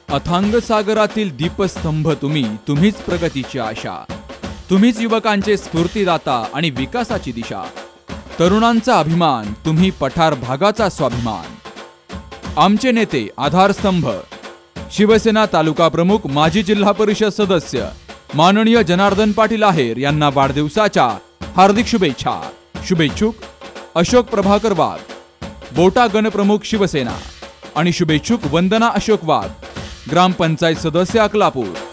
अथांग सागरातील दीपस्तंभ तुम्हीच प्रगतीची आशा, तुम्हीच युवकांचे स्फूर्तिदाता आणि विकासाची दिशा, तरुणांचा अभिमान, तुम्ही पठार भागाचा स्वाभिमान। आमचे नेते आधारस्तंभ, शिवसेना तालुका प्रमुख माजी जिल्हा परिषद सदस्य माननीय जनार्दन पाटील आहेर यांना वाढदिवसाच्या हार्दिक शुभेच्छा। शुभेच्छुक अशोक प्रभाकर वाघ, बोटा गणप्रमुख शिवसेना, आणि शुभेच्छुक वंदना अशोक वाघ, ग्रामपंचायत सदस्य अकलापूर।